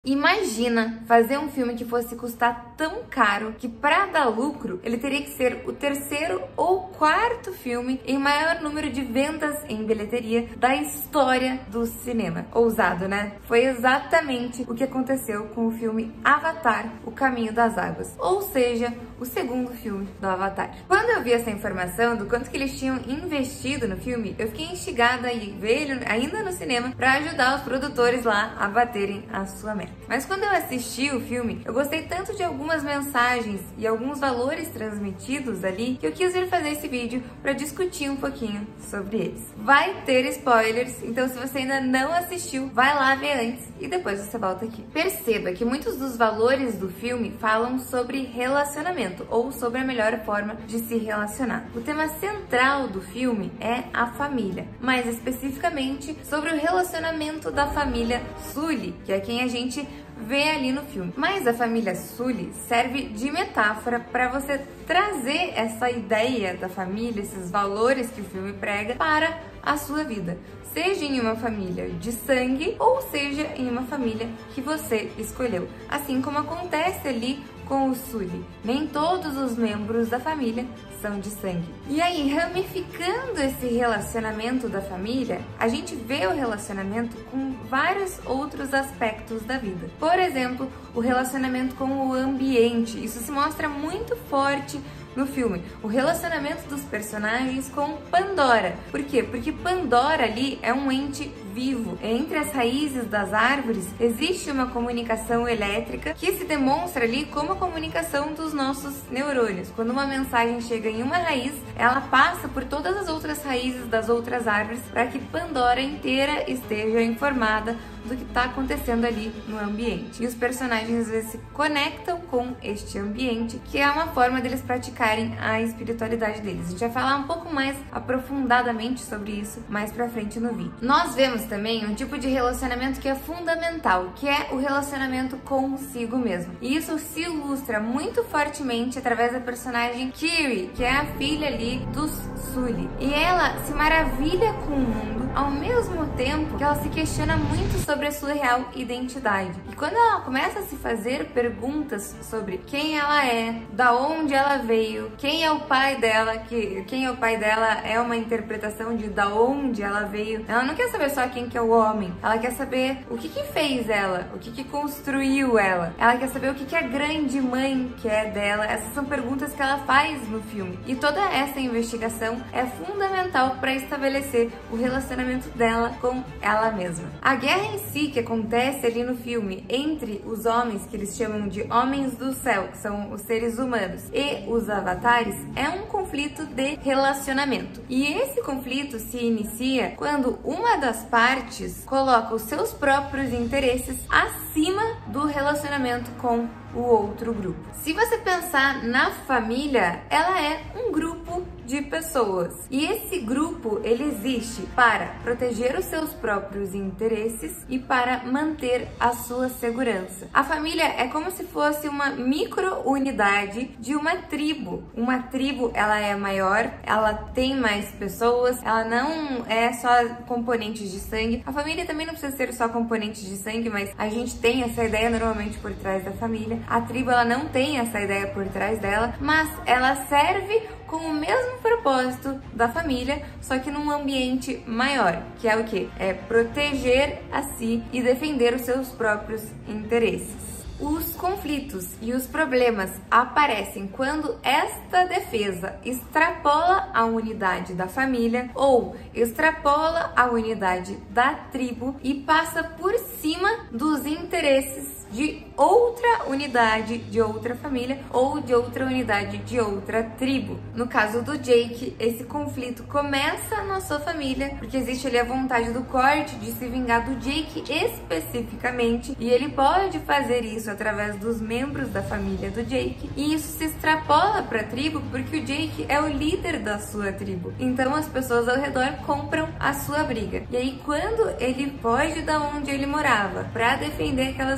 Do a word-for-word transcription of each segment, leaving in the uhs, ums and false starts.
Imagina fazer um filme que fosse custar tão caro que, para dar lucro, ele teria que ser o terceiro ou quarto filme em maior número de vendas em bilheteria da história do cinema. Ousado, né? Foi exatamente o que aconteceu com o filme Avatar: O Caminho das Águas, ou seja, o segundo filme do Avatar. Quando eu vi essa informação do quanto que eles tinham investido no filme, eu fiquei instigada a ir ver ele ainda no cinema para ajudar os produtores lá a baterem a sua meta. Mas quando eu assisti o filme, eu gostei tanto de algumas mensagens e alguns valores transmitidos ali que eu quis vir fazer esse vídeo para discutir um pouquinho sobre eles. Vai ter spoilers, então se você ainda não assistiu, vai lá ver antes e depois você volta aqui. Perceba que muitos dos valores do filme falam sobre relacionamento ou sobre a melhor forma de se relacionar. O tema central do filme é a família, mais especificamente sobre o relacionamento da família Sully, que é quem a gente vê ali no filme. Mas a família Sully serve de metáfora para você trazer essa ideia da família, esses valores que o filme prega para a sua vida, seja em uma família de sangue ou seja em uma família que você escolheu, assim como acontece ali com o Sully. Nem todos os membros da família são de sangue. E aí, ramificando esse relacionamento da família, a gente vê o relacionamento com vários outros aspectos da vida. Por exemplo, o relacionamento com o ambiente. Isso se mostra muito forte no filme. O relacionamento dos personagens com Pandora. Por quê? Porque Pandora ali é um ente vivo. Entre as raízes das árvores existe uma comunicação elétrica que se demonstra ali como a comunicação dos nossos neurônios. Quando uma mensagem chega em uma raiz, ela passa por todas as outras raízes das outras árvores para que Pandora inteira esteja informada do que está acontecendo ali no ambiente. E os personagens às vezes se conectam com este ambiente, que é uma forma deles praticarem a espiritualidade deles. A gente vai falar um pouco mais aprofundadamente sobre isso mais pra frente no vídeo. Nós vemos também um tipo de relacionamento que é fundamental, que é o relacionamento consigo mesmo. E isso se ilustra muito fortemente através da personagem Kiri, que é a filha ali dos Sully. E ela se maravilha com o mundo, ao mesmo tempo que ela se questiona muito sobre a sua real identidade. E quando ela começa a se fazer perguntas sobre quem ela é, da onde ela veio, quem é o pai dela, que quem é o pai dela é uma interpretação de da onde ela veio. Ela não quer saber só quem que é o homem, ela quer saber o que que fez ela, o que que construiu ela. Ela quer saber o que que a grande mãe quer dela. Essas são perguntas que ela faz no filme. E toda essa investigação é fundamental para estabelecer o relacionamento dela com ela mesma. A guerra em si que acontece ali no filme entre os homens, que eles chamam de homens do céu, que são os seres humanos, e os avatares, é um conflito de relacionamento. E esse conflito se inicia quando uma das partes coloca os seus próprios interesses acima do relacionamento com o outro grupo. Se você pensar na família, ela é um grupo de pessoas. E esse grupo, ele existe para proteger os seus próprios interesses e para manter a sua segurança. A família é como se fosse uma micro-unidade de uma tribo. Uma tribo, ela é maior, ela tem mais pessoas, ela não é só componentes de sangue. A família também não precisa ser só componentes de sangue, mas a gente tem essa ideia normalmente por trás da família. A tribo, ela não tem essa ideia por trás dela, mas ela serve com o mesmo propósito da família, só que num ambiente maior, que é o quê? É proteger a si e defender os seus próprios interesses. Os conflitos e os problemas aparecem quando esta defesa extrapola a unidade da família ou extrapola a unidade da tribo e passa por cima dos interesses de outra unidade de outra família ou de outra unidade de outra tribo. No caso do Jake, esse conflito começa na sua família, porque existe ali a vontade do Court de se vingar do Jake especificamente, e ele pode fazer isso através dos membros da família do Jake, e isso se extrapola para a tribo porque o Jake é o líder da sua tribo. Então as pessoas ao redor compram a sua briga. E aí, quando ele foge da onde ele morava para defender aquelas pessoas,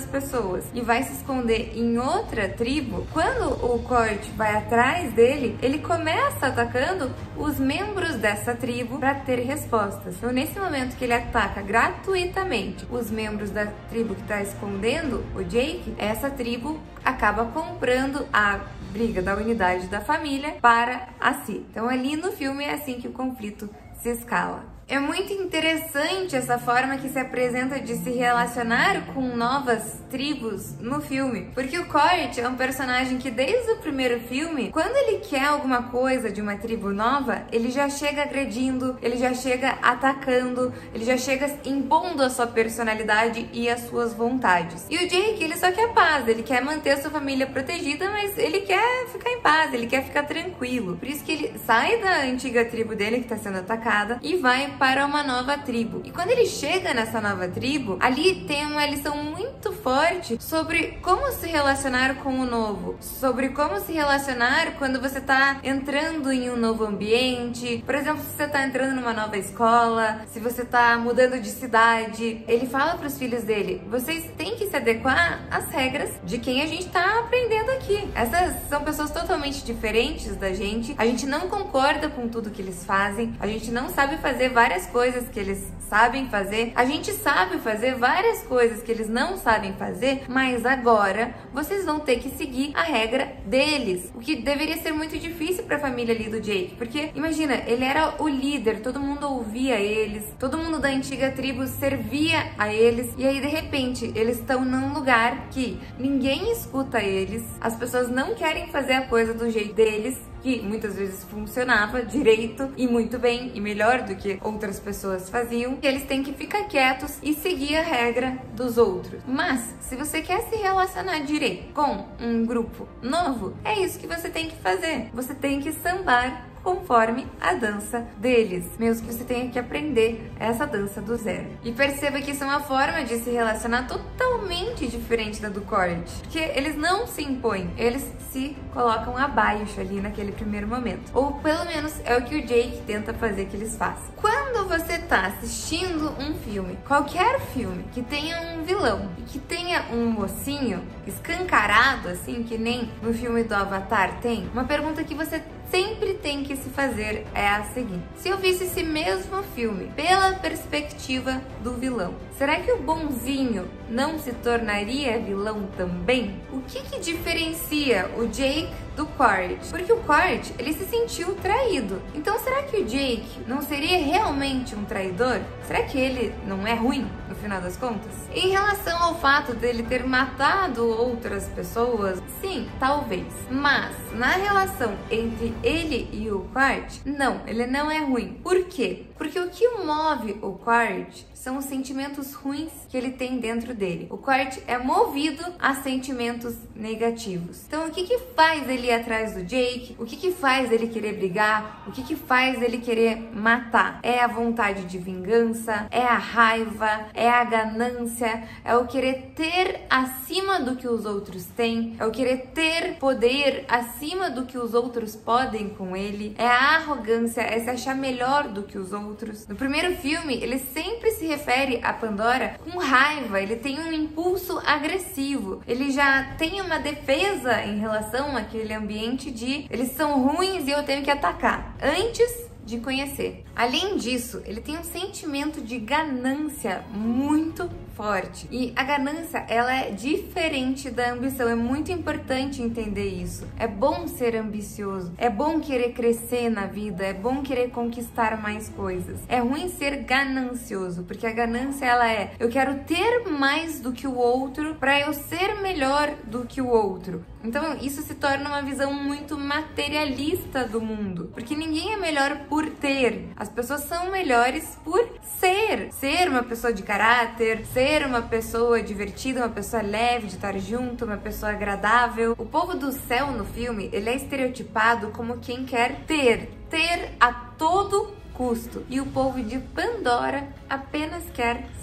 pessoas e vai se esconder em outra tribo, quando o Court vai atrás dele, ele começa atacando os membros dessa tribo para ter respostas. Então, nesse momento que ele ataca gratuitamente os membros da tribo que está escondendo o Jake, essa tribo acaba comprando a briga da unidade da família para a si. Então, ali no filme é assim que o conflito se escala. É muito interessante essa forma que se apresenta de se relacionar com novas tribos no filme, porque o Court é um personagem que desde o primeiro filme, quando ele quer alguma coisa de uma tribo nova, ele já chega agredindo, ele já chega atacando, ele já chega impondo a sua personalidade e as suas vontades. E o Jake, ele só quer paz, ele quer manter a sua família protegida, mas ele quer ficar em paz, ele quer ficar tranquilo. Por isso que ele sai da antiga tribo dele, que está sendo atacada, e vai para uma nova tribo. E quando ele chega nessa nova tribo, ali tem uma lição muito forte sobre como se relacionar com o novo, sobre como se relacionar quando você está entrando em um novo ambiente. Por exemplo, se você está entrando numa nova escola, se você está mudando de cidade. Ele fala para os filhos dele: vocês têm que se adequar às regras de quem a gente está aprendendo aqui. Essas são pessoas totalmente diferentes da gente, a gente não concorda com tudo que eles fazem, a gente não sabe fazer várias coisas que eles sabem fazer, a gente sabe fazer várias coisas que eles não sabem fazer, mas agora vocês vão ter que seguir a regra deles, o que deveria ser muito difícil para a família ali do Jake, porque imagina, ele era o líder, todo mundo ouvia eles, todo mundo da antiga tribo servia a eles, e aí de repente eles estão num lugar que ninguém escuta eles, as pessoas não querem fazer a coisa do jeito deles, que muitas vezes funcionava direito e muito bem e melhor do que outras pessoas faziam, e eles têm que ficar quietos e seguir a regra dos outros. Mas se você quer se relacionar direito com um grupo novo, é isso que você tem que fazer. Você tem que sambar conforme a dança deles, mesmo que você tenha que aprender essa dança do zero. E perceba que isso é uma forma de se relacionar totalmente diferente da do Court, porque eles não se impõem, eles se colocam abaixo ali naquele primeiro momento. Ou pelo menos é o que o Jake tenta fazer que eles façam. Quando você tá assistindo um filme, qualquer filme, que tenha um vilão e que tenha um mocinho escancarado, assim, que nem no filme do Avatar tem, uma pergunta que você sempre tem que se fazer é a seguinte: se eu visse esse mesmo filme pela perspectiva do vilão, será que o bonzinho não se tornaria vilão também? O que que diferencia o Jake do Court? Porque o Court, ele se sentiu traído. Então será que o Jake não seria realmente um traidor? Será que ele não é ruim, no final das contas? Em relação ao fato dele ter matado outras pessoas, sim, talvez. Mas na relação entre ele e o Court, não, ele não é ruim. Por quê? Porque o que move o Court são os sentimentos ruins que ele tem dentro dele. O Court é movido a sentimentos negativos. Então o que que faz ele ir atrás do Jake? O que que faz ele querer brigar? O que que faz ele querer matar? É a vontade de vingança, é a raiva, é a ganância, é o querer ter acima do que os outros têm, é o querer ter poder acima do que os outros podem com ele, é a arrogância, é se achar melhor do que os outros. No primeiro filme, ele sempre se refere a Pandora com raiva, ele tem um impulso agressivo, ele já tem uma defesa em relação àquele ambiente de eles são ruins e eu tenho que atacar, antes de conhecer. Além disso, ele tem um sentimento de ganância muito forte. E a ganância, ela é diferente da ambição. É muito importante entender isso. É bom ser ambicioso. É bom querer crescer na vida. É bom querer conquistar mais coisas. É ruim ser ganancioso, porque a ganância, ela é: eu quero ter mais do que o outro para eu ser melhor do que o outro. Então, isso se torna uma visão muito materialista do mundo, porque ninguém é melhor por ter. As pessoas são melhores por ser. Ser uma pessoa de caráter, ser uma pessoa divertida, uma pessoa leve de estar junto, uma pessoa agradável. O povo do céu no filme, ele é estereotipado como quem quer ter, ter a todo custo. E o povo de Pandora apenas quer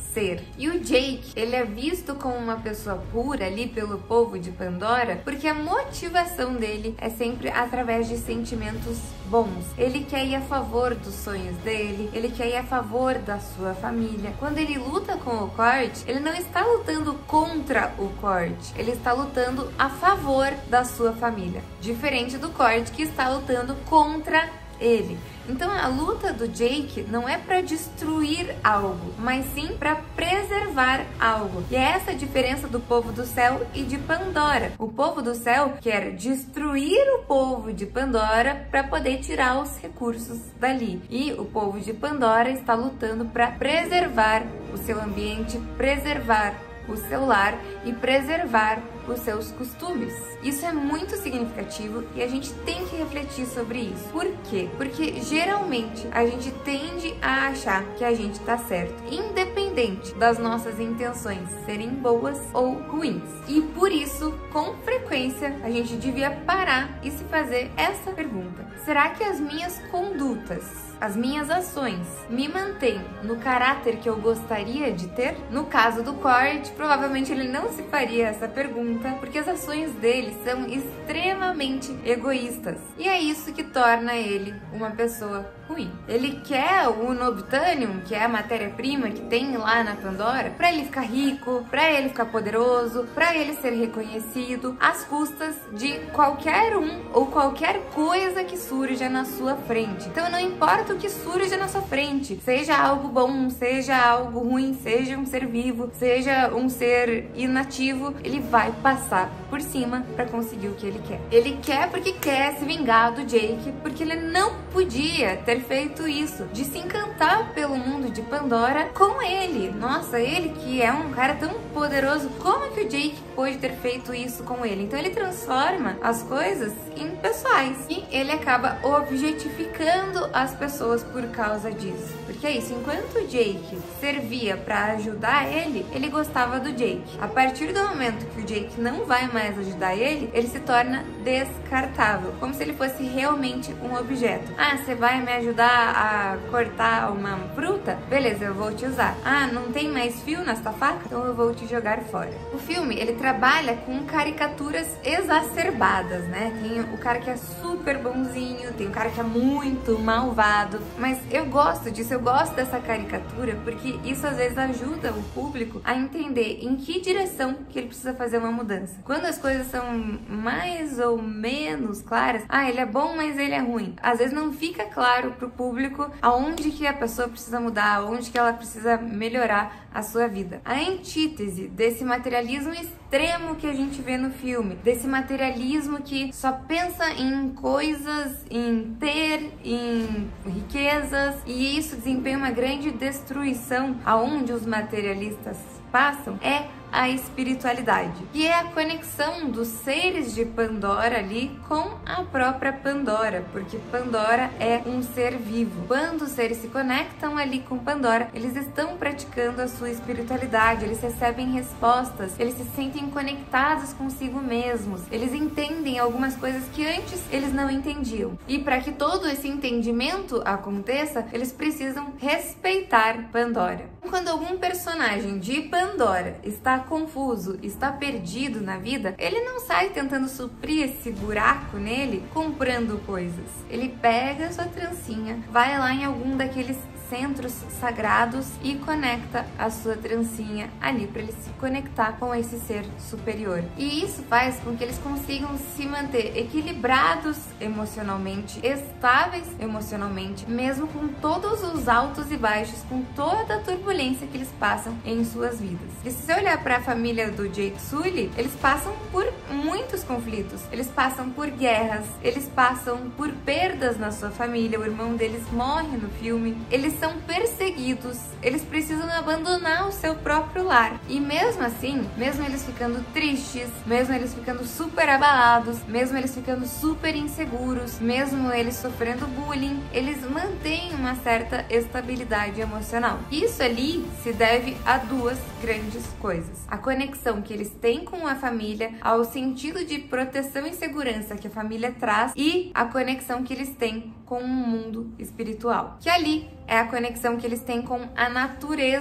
ser. E o Jake, ele é visto como uma pessoa pura ali pelo povo de Pandora, porque a motivação dele é sempre através de sentimentos bons. Ele quer ir a favor dos sonhos dele, ele quer ir a favor da sua família. Quando ele luta com o Cord, ele não está lutando contra o Cord, ele está lutando a favor da sua família, diferente do Cord, que está lutando contra ele. Então a luta do Jake não é para destruir algo, mas sim para preservar algo. E é essa a diferença do povo do céu e de Pandora. O povo do céu quer destruir o povo de Pandora para poder tirar os recursos dali. E o povo de Pandora está lutando para preservar o seu ambiente, preservar o seu lar e preservar os seus costumes. Isso é muito significativo e a gente tem que refletir sobre isso. Por quê? Porque geralmente a gente tende a achar que a gente tá certo, independente das nossas intenções serem boas ou ruins. E por isso, com frequência, a gente devia parar e se fazer essa pergunta: será que as minhas condutas, as minhas ações me mantêm no caráter que eu gostaria de ter? No caso do Cord, provavelmente ele não se faria essa pergunta, porque as ações dele são extremamente egoístas. E é isso que torna ele uma pessoa ruim. Ele quer o Unobtainium, que é a matéria-prima que tem lá na Pandora, para ele ficar rico, para ele ficar poderoso, para ele ser reconhecido, às custas de qualquer um ou qualquer coisa que surja na sua frente. Então não importa o que surja na sua frente, seja algo bom, seja algo ruim, seja um ser vivo, seja um ser inativo, ele vai passar por cima para conseguir o que ele quer. Ele quer porque quer se vingar do Jake, porque ele não podia ter feito isso, de se encantar pelo mundo de Pandora com ele. Nossa, ele que é um cara tão poderoso, como é que o Jake pôde ter feito isso com ele? Então ele transforma as coisas em pessoais e ele acaba objetificando as pessoas por causa disso. Porque é isso, enquanto o Jake servia para ajudar ele, ele gostava do Jake. A partir do momento que o Jake não vai mais ajudar ele, ele se torna descartável, como se ele fosse realmente um objeto. Ah, você vai me ajudar a cortar uma fruta? Beleza, eu vou te usar. Ah, não tem mais fio nessa faca? Então eu vou te jogar fora. O filme, ele trabalha com caricaturas exacerbadas, né? Tem o cara que é super bonzinho, tem o cara que é muito malvado, mas eu gosto disso, eu gosto dessa caricatura, porque isso às vezes ajuda o público a entender em que direção que ele precisa fazer uma mudança. Quando as coisas são mais ou menos claras, ah, ele é bom, mas ele é ruim, às vezes não fica claro pro público aonde que a pessoa precisa mudar, aonde que ela precisa melhorar a sua vida. A antítese desse materialismo extremo que a gente vê no filme, desse materialismo que só pensa em coisas, em ter, em riquezas, e isso desempenha uma grande destruição aonde os materialistas passam, é a espiritualidade, que é a conexão dos seres de Pandora ali com a própria Pandora, porque Pandora é um ser vivo. Quando os seres se conectam ali com Pandora, eles estão praticando a sua espiritualidade, eles recebem respostas, eles se sentem conectados consigo mesmos, eles entendem algumas coisas que antes eles não entendiam. E para que todo esse entendimento aconteça, eles precisam respeitar Pandora. Quando algum personagem de Pandora está confuso, está perdido na vida, ele não sai tentando suprir esse buraco nele comprando coisas. Ele pega sua trancinha, vai lá em algum daqueles centros sagrados e conecta a sua trancinha ali para ele se conectar com esse ser superior. E isso faz com que eles consigam se manter equilibrados emocionalmente, estáveis emocionalmente, mesmo com todos os altos e baixos, com toda a turbulência que eles passam em suas vidas. E se você olhar para a família do Jake Sully, eles passam por muitos conflitos, eles passam por guerras, eles passam por perdas na sua família, o irmão deles morre no filme, eles são perseguidos, eles precisam abandonar o seu próprio lar. E mesmo assim, mesmo eles ficando tristes, mesmo eles ficando super abalados, mesmo eles ficando super inseguros, mesmo eles sofrendo bullying, eles mantêm uma certa estabilidade emocional. Isso ali se deve a duas grandes coisas: a conexão que eles têm com a família, ao sentido de proteção e segurança que a família traz, e a conexão que eles têm com o mundo espiritual, que ali é a conexão que eles têm com a natureza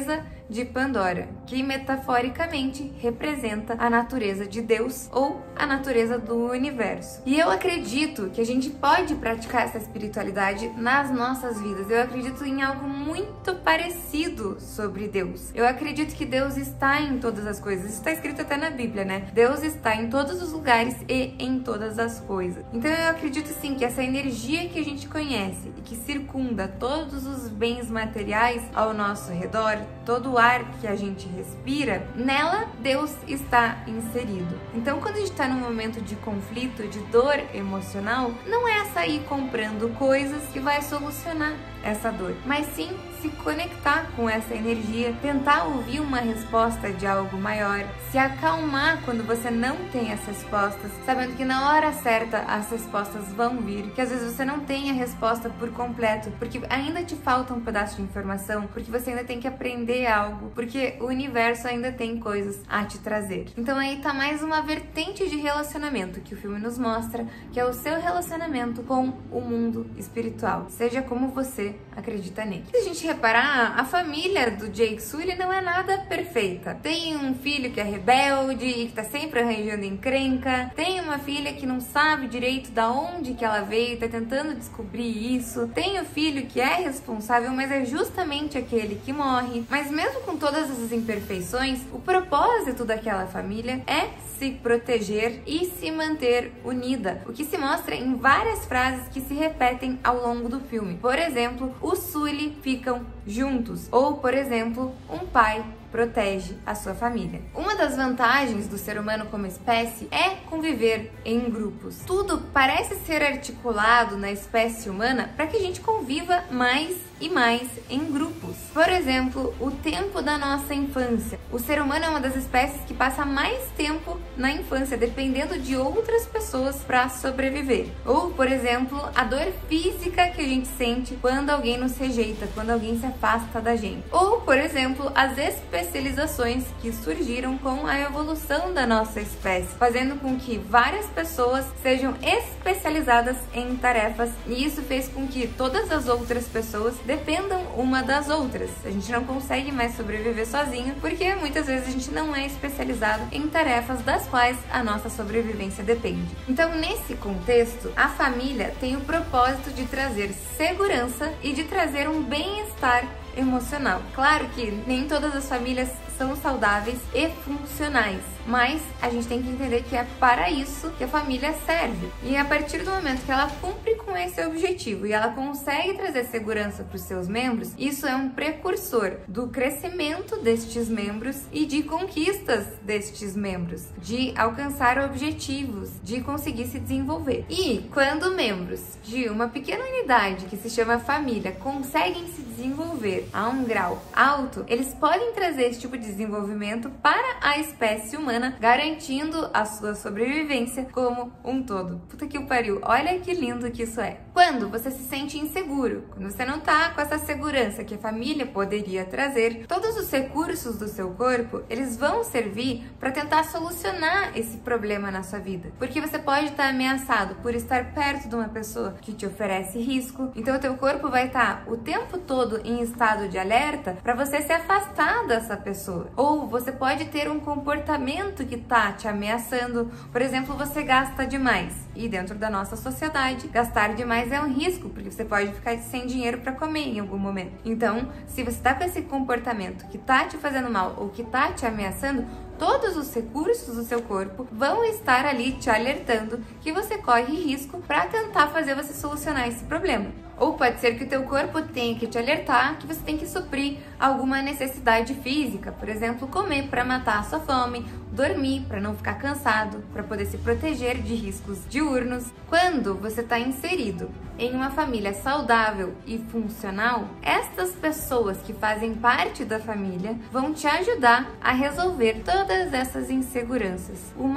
de Pandora, que metaforicamente representa a natureza de Deus ou a natureza do universo. E eu acredito que a gente pode praticar essa espiritualidade nas nossas vidas. Eu acredito em algo muito parecido sobre Deus. Eu acredito que Deus está em todas as coisas. Isso está escrito até na Bíblia, né? Deus está em todos os lugares e em todas as coisas. Então eu acredito sim que essa energia que a gente conhece e que circunda todos os bens materiais ao nosso redor, todo o ar que a gente respira, nela Deus está inserido. Então quando a gente está num momento de conflito, de dor emocional, não é sair comprando coisas que vai solucionar essa dor, mas sim se conectar com essa energia, tentar ouvir uma resposta de algo maior, se acalmar quando você não tem as respostas, sabendo que na hora certa as respostas vão vir, que às vezes você não tem a resposta por completo, porque ainda te falta um pedaço de informação, porque você ainda tem que aprender algo, porque o universo ainda tem coisas a te trazer. Então aí tá mais uma vertente de relacionamento que o filme nos mostra, que é o seu relacionamento com o mundo espiritual, seja como você acredita nele. Se a gente reparar, a família do Jake Sully não é nada perfeita. Tem um filho que é rebelde e que tá sempre arranjando encrenca, tem uma filha que não sabe direito da onde que ela veio, tá tentando descobrir isso, tem o filho que é responsável, mas é justamente aquele que morre. Mas mesmo com todas essas imperfeições, o propósito daquela família é se proteger e se manter unida, o que se mostra em várias frases que se repetem ao longo do filme. Por exemplo, os Sully ficam juntos, ou por exemplo, um pai protege a sua família. Uma das vantagens do ser humano como espécie é conviver em grupos. Tudo parece ser articulado na espécie humana para que a gente conviva mais e mais em grupos. Por exemplo, o tempo da nossa infância. O ser humano é uma das espécies que passa mais tempo na infância, dependendo de outras pessoas para sobreviver. Ou, por exemplo, a dor física que a gente sente quando alguém nos rejeita, quando alguém se afasta da gente. Ou, por exemplo, as especializações que surgiram com a evolução da nossa espécie, fazendo com que várias pessoas sejam especializadas em tarefas, e isso fez com que todas as outras pessoas dependam uma das outras. A gente não consegue mais sobreviver sozinho, porque muitas vezes a gente não é especializado em tarefas das quais a nossa sobrevivência depende. Então, nesse contexto, a família tem o propósito de trazer segurança e de trazer um bem-estar emocional. Claro que nem todas as famílias são saudáveis e funcionais, mas a gente tem que entender que é para isso que a família serve. E a partir do momento que ela cumpre com esse objetivo e ela consegue trazer segurança para os seus membros, isso é um precursor do crescimento destes membros e de conquistas destes membros, de alcançar objetivos, de conseguir se desenvolver. E quando membros de uma pequena unidade que se chama família conseguem se desenvolver a um grau alto, eles podem trazer esse tipo de desenvolvimento para a espécie humana, garantindo a sua sobrevivência como um todo. Puta que o pariu, olha que lindo que isso é. Quando você se sente inseguro, quando você não tá com essa segurança que a família poderia trazer, todos os recursos do seu corpo, eles vão servir para tentar solucionar esse problema na sua vida. Porque você pode estar ameaçado por estar perto de uma pessoa que te oferece risco, então o teu corpo vai estar o tempo todo em estado de alerta para você se afastar dessa pessoa. Ou você pode ter um comportamento que tá te ameaçando. Por exemplo, você gasta demais. E dentro da nossa sociedade, gastar demais é um risco, porque você pode ficar sem dinheiro para comer em algum momento. Então, se você tá com esse comportamento que tá te fazendo mal ou que tá te ameaçando, todos os recursos do seu corpo vão estar ali te alertando que você corre risco para tentar fazer você solucionar esse problema. Ou pode ser que o teu corpo tenha que te alertar que você tem que suprir alguma necessidade física, por exemplo, comer para matar a sua fome, dormir para não ficar cansado, para poder se proteger de riscos diurnos. Quando você está inserido em uma família saudável e funcional, estas pessoas que fazem parte da família vão te ajudar a resolver todas essas inseguranças, uma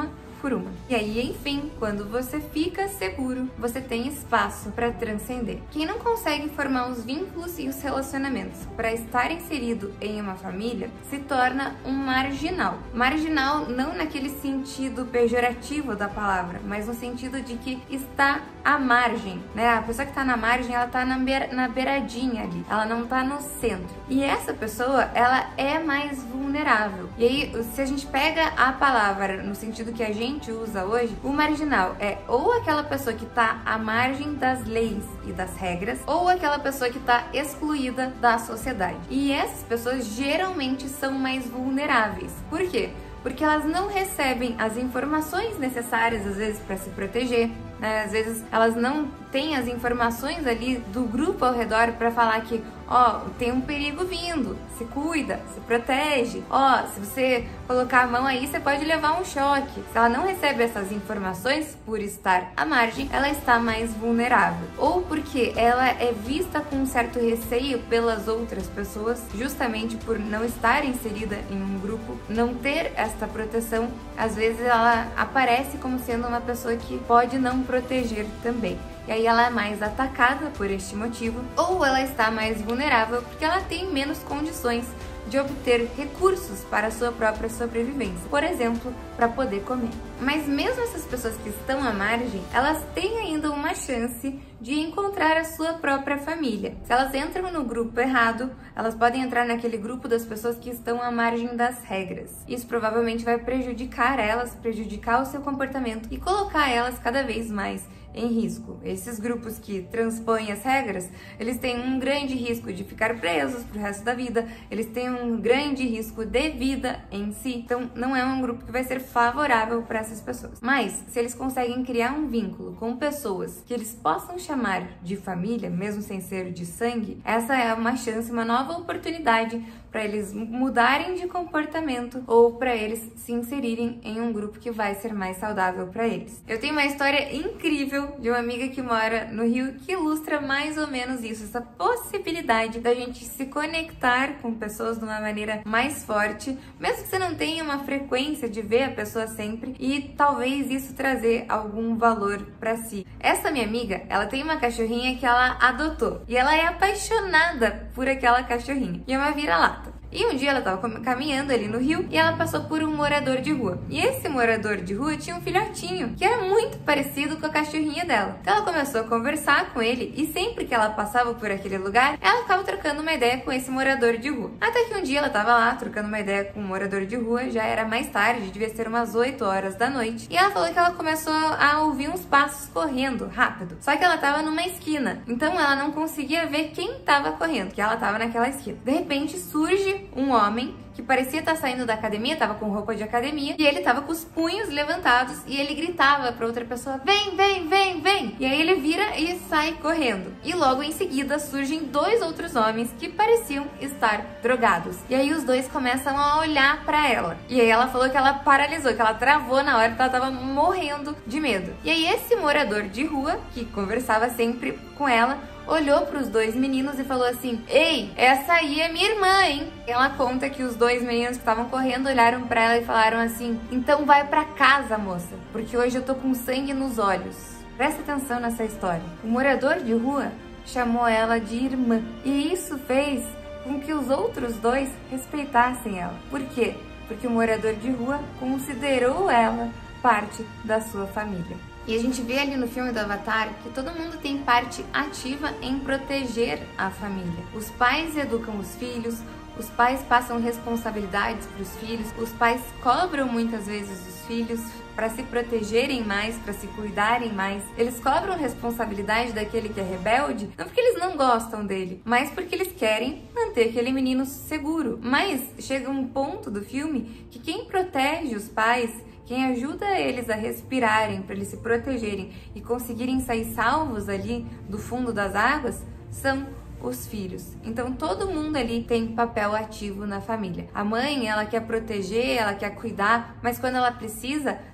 por uma. E aí, enfim, quando você fica seguro, você tem espaço para transcender. Quem não consegue formar os vínculos e os relacionamentos para estar inserido em uma família se torna um marginal. Marginal não naquele sentido pejorativo da palavra, mas no sentido de que está à margem, né? A pessoa que está na margem, ela está na, beira, na beiradinha ali, ela não está no centro. E essa pessoa, ela é mais vulnerável. E aí, se a gente pega a palavra no sentido que a gente usa hoje, o marginal é ou aquela pessoa que está à margem das leis e das regras, ou aquela pessoa que está excluída da sociedade. E essas pessoas geralmente são mais vulneráveis. Por quê? Porque elas não recebem as informações necessárias, às vezes, para se proteger, né? Às vezes elas não têm as informações ali do grupo ao redor para falar que, ó, tem um perigo vindo, se cuida, se protege, ó, se você colocar a mão aí, você pode levar um choque. Se ela não recebe essas informações por estar à margem, ela está mais vulnerável. Ou porque ela é vista com um certo receio pelas outras pessoas, justamente por não estar inserida em um grupo, não ter esta proteção, às vezes ela aparece como sendo uma pessoa que pode não proteger também. E aí ela é mais atacada por este motivo, ou ela está mais vulnerável porque ela tem menos condições de obter recursos para a sua própria sobrevivência, por exemplo, para poder comer. Mas mesmo essas pessoas que estão à margem, elas têm ainda uma chance de encontrar a sua própria família. Se elas entram no grupo errado, elas podem entrar naquele grupo das pessoas que estão à margem das regras. Isso provavelmente vai prejudicar elas, prejudicar o seu comportamento e colocar elas cada vez mais em risco. Esses grupos que transpõem as regras, eles têm um grande risco de ficar presos pro resto da vida, eles têm um grande risco de vida em si, então não é um grupo que vai ser favorável para essas pessoas. Mas, se eles conseguem criar um vínculo com pessoas que eles possam chamar de família, mesmo sem ser de sangue, essa é uma chance, uma nova oportunidade para eles mudarem de comportamento ou para eles se inserirem em um grupo que vai ser mais saudável para eles. Eu tenho uma história incrível de uma amiga que mora no Rio que ilustra mais ou menos isso, essa possibilidade da gente se conectar com pessoas de uma maneira mais forte, mesmo que você não tenha uma frequência de ver a pessoa sempre, e talvez isso trazer algum valor para si. Essa minha amiga, ela tem uma cachorrinha que ela adotou e ela é apaixonada por aquela cachorrinha, e é uma vira-lata. E um dia ela estava caminhando ali no rio e ela passou por um morador de rua. E esse morador de rua tinha um filhotinho que era muito parecido com a cachorrinha dela. Então ela começou a conversar com ele e sempre que ela passava por aquele lugar, ela ficava trocando uma ideia com esse morador de rua. Até que um dia ela estava lá trocando uma ideia com um morador de rua, já era mais tarde, devia ser umas oito horas da noite. E ela falou que ela começou a ouvir uns passos correndo, rápido. Só que ela estava numa esquina, então ela não conseguia ver quem estava correndo, que ela estava naquela esquina. De repente surge um homem que parecia estar saindo da academia, estava com roupa de academia, e ele estava com os punhos levantados e ele gritava para outra pessoa: vem, vem, vem, vem! E aí ele vira e sai correndo. E logo em seguida surgem dois outros homens que pareciam estar drogados. E aí os dois começam a olhar para ela. E aí ela falou que ela paralisou, que ela travou na hora que ela estava morrendo de medo. E aí esse morador de rua, que conversava sempre com ela, olhou para os dois meninos e falou assim: ei, essa aí é minha irmã, hein? Ela conta que os dois meninos que estavam correndo olharam para ela e falaram assim: então vai para casa, moça, porque hoje eu tô com sangue nos olhos. Presta atenção nessa história. O morador de rua chamou ela de irmã e isso fez com que os outros dois respeitassem ela. Por quê? Porque o morador de rua considerou ela parte da sua família. E a gente vê ali no filme do Avatar que todo mundo tem parte ativa em proteger a família. Os pais educam os filhos, os pais passam responsabilidades para os filhos, os pais cobram muitas vezes os filhos para se protegerem mais, para se cuidarem mais. Eles cobram responsabilidade daquele que é rebelde, não porque eles não gostam dele, mas porque eles querem manter aquele menino seguro. Mas chega um ponto do filme que quem protege os pais, quem ajuda eles a respirarem, para eles se protegerem e conseguirem sair salvos ali do fundo das águas, são os filhos. Então todo mundo ali tem papel ativo na família. A mãe, ela quer proteger, ela quer cuidar, mas quando ela precisa,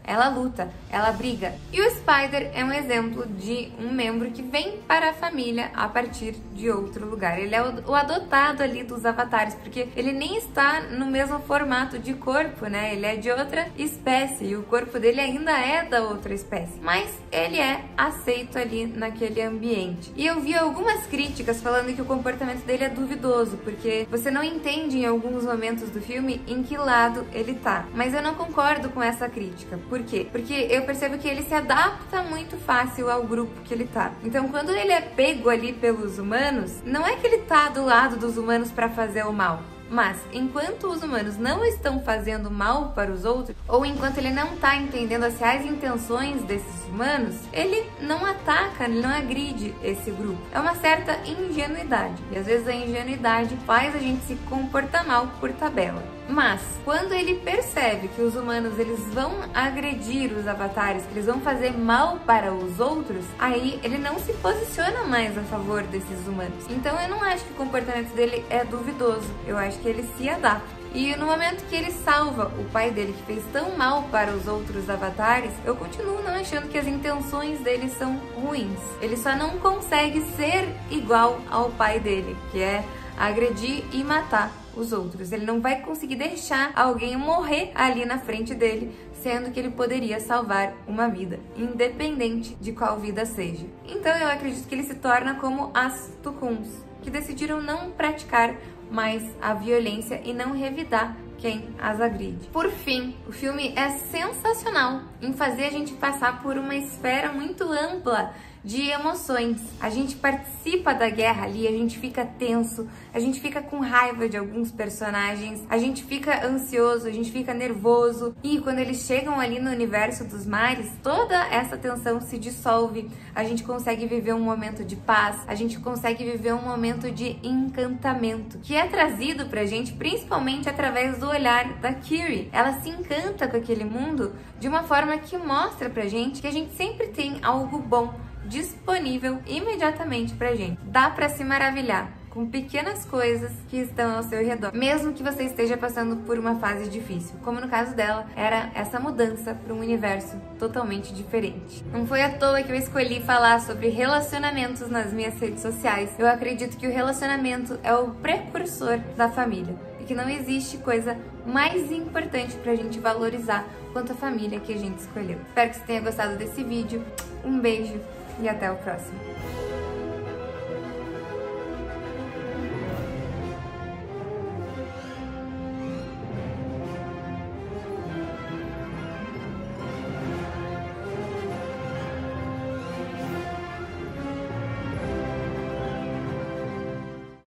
ela luta, ela briga. E o Spider é um exemplo de um membro que vem para a família a partir de outro lugar. Ele é o adotado ali dos avatares, porque ele nem está no mesmo formato de corpo, né? Ele é de outra espécie e o corpo dele ainda é da outra espécie, mas ele é aceito ali naquele ambiente. E eu vi algumas críticas falando que o comportamento dele é duvidoso, porque você não entende em alguns momentos do filme em que lado ele tá. Mas eu não concordo com essa crítica. Por quê? Porque eu percebo que ele se adapta muito fácil ao grupo que ele tá. Então, quando ele é pego ali pelos humanos, não é que ele tá do lado dos humanos para fazer o mal. Mas, enquanto os humanos não estão fazendo mal para os outros, ou enquanto ele não está entendendo as reais intenções desses humanos, ele não ataca, ele não agride esse grupo. É uma certa ingenuidade. E às vezes a ingenuidade faz a gente se comportar mal por tabela. Mas, quando ele percebe que os humanos eles vão agredir os avatares, que eles vão fazer mal para os outros, aí ele não se posiciona mais a favor desses humanos. Então eu não acho que o comportamento dele é duvidoso, eu acho que ele se adapta. E no momento que ele salva o pai dele, que fez tão mal para os outros avatares, eu continuo não achando que as intenções dele são ruins. Ele só não consegue ser igual ao pai dele, que é agredir e matar os outros. Ele não vai conseguir deixar alguém morrer ali na frente dele, sendo que ele poderia salvar uma vida, independente de qual vida seja. Então eu acredito que ele se torna como as Tukuns, que decidiram não praticar mais a violência e não revidar quem as agride. Por fim, o filme é sensacional em fazer a gente passar por uma esfera muito ampla de emoções. A gente participa da guerra ali, a gente fica tenso, a gente fica com raiva de alguns personagens, a gente fica ansioso, a gente fica nervoso. E quando eles chegam ali no universo dos mares, toda essa tensão se dissolve. A gente consegue viver um momento de paz, a gente consegue viver um momento de encantamento, que é trazido pra gente principalmente através do olhar da Kiri. Ela se encanta com aquele mundo de uma forma que mostra pra gente que a gente sempre tem algo bom disponível imediatamente pra gente. Dá pra se maravilhar com pequenas coisas que estão ao seu redor, mesmo que você esteja passando por uma fase difícil, como no caso dela, era essa mudança para um universo totalmente diferente. Não foi à toa que eu escolhi falar sobre relacionamentos nas minhas redes sociais. Eu acredito que o relacionamento é o precursor da família e que não existe coisa mais importante pra gente valorizar quanto a família que a gente escolheu. Espero que você tenha gostado desse vídeo. Um beijo e até o próximo.